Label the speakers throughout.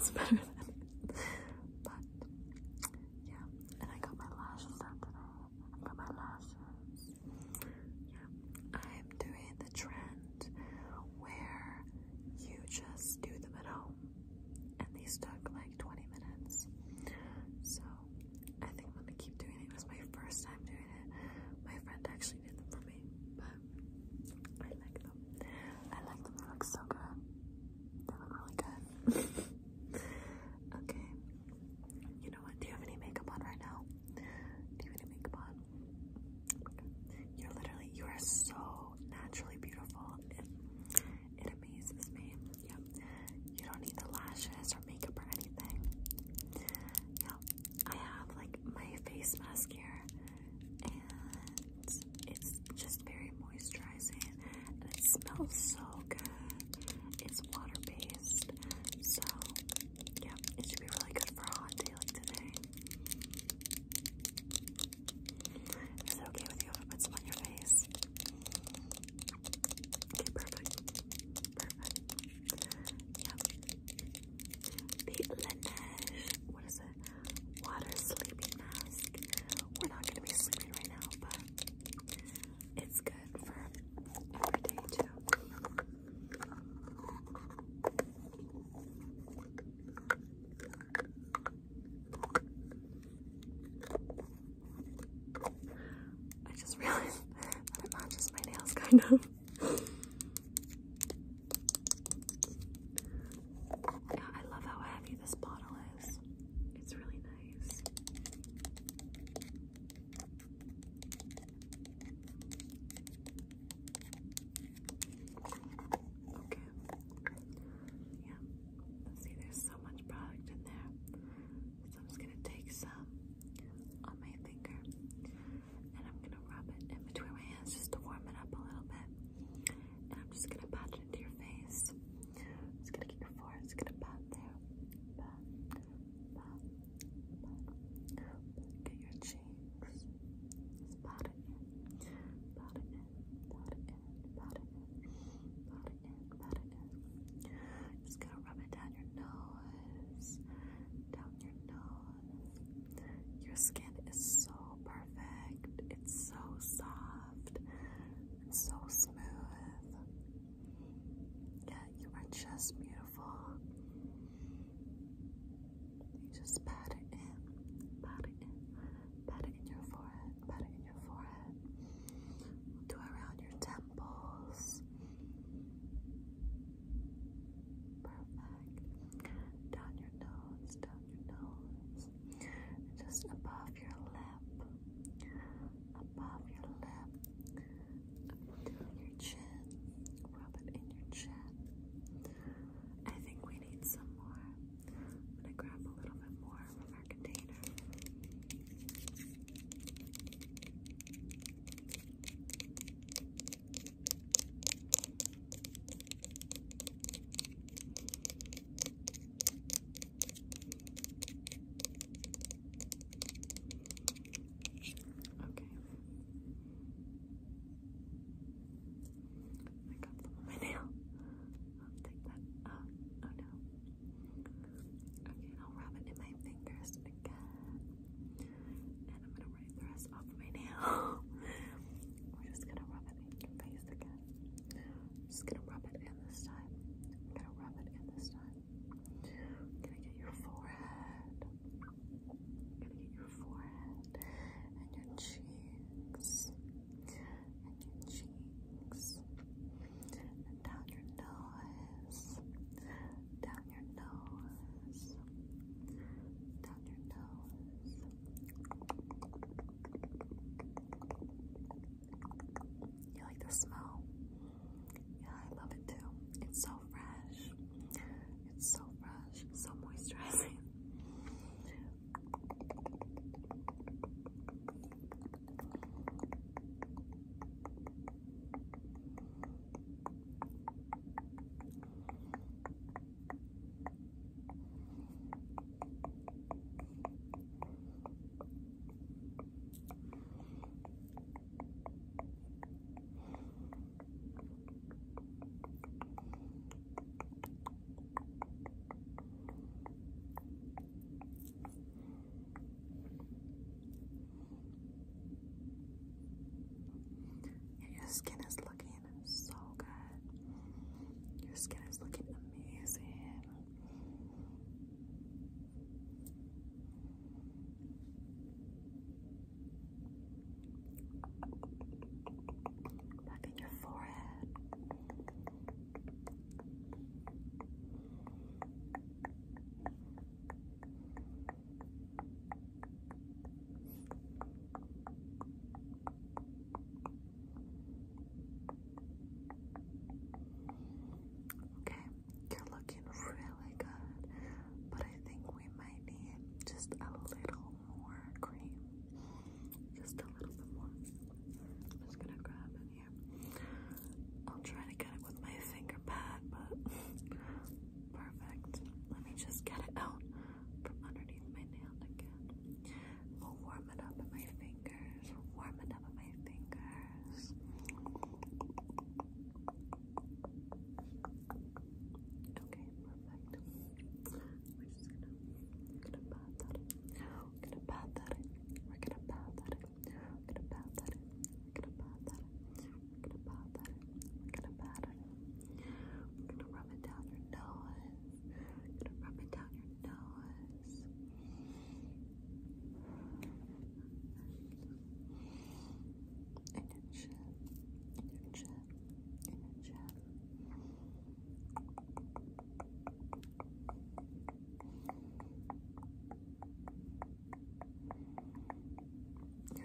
Speaker 1: smells better than it. But yeah, and I got my lashes done today. I got my lashes. Yeah, I'm doing the trend where you just do them at home, and these took like 20 minutes. So I think I'm gonna keep doing it. It was my first time doing it. My friend actually did them for me, but I like them. I like them. They look so good. They look really good. Okay. You know what? Do you have any makeup on right now? Do you have any makeup on? Okay. You are so naturally beautiful. It amazes me. Yeah. You don't need the lashes or makeup or anything. Yeah. I have like my face mask here, and it's just very moisturizing, and it smells so good. It's water-based, so yeah, it should be really good for a hot day like today. Is it okay with you if I put some on your face? Okay, perfect. Perfect. Yeah. The Laneige, what is it? Water sleeping mask. We're not going to be sleeping right now, but it's good for every day too. I just realized that it matches my nails, kind of. Yeah, I love how heavy this bottle is. It's really nice. Okay. Yeah. Let's see, there's so much product in there. So I'm just gonna take some on my finger, and I'm gonna rub it in between my hands just to warm it up a little bit. And I'm just gonna pat it into your face. Just gonna get your forehead, just gonna pat there. Pat, pat, pat. Get your cheeks. Just pat it in. Pat it in. Pat it in. Pat it in. Pat it in. Pat it in. Just gonna rub it down your nose. Down your nose. Your skin is so perfect. It's so soft and so smooth. Yeah, you are just beautiful. You just pat it in. Pat it in. Pat it in your forehead. Pat it in your forehead. We'll do it around your temples. Perfect. Down your nose, down your nose. Just above your lip. Above your lip. Down your chin. Rub it in your chin.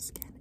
Speaker 1: skin.